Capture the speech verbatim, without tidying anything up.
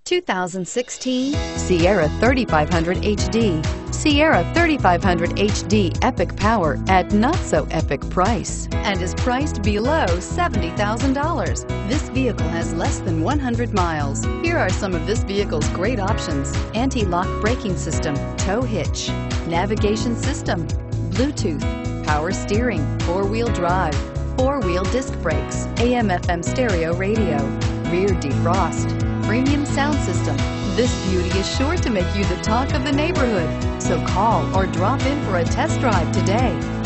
two thousand sixteen Sierra thirty-five hundred H D. Sierra thirty-five hundred H D epic power at not so epic price and is priced below seventy thousand dollars. This vehicle has less than one hundred miles. Here are some of this vehicle's great options: anti-lock braking system, tow hitch, navigation system, Bluetooth, power steering, four-wheel drive, four-wheel disc brakes, A M F M stereo radio, rear defrost, premium sound system. This beauty is sure to make you the talk of the neighborhood. So call or drop in for a test drive today.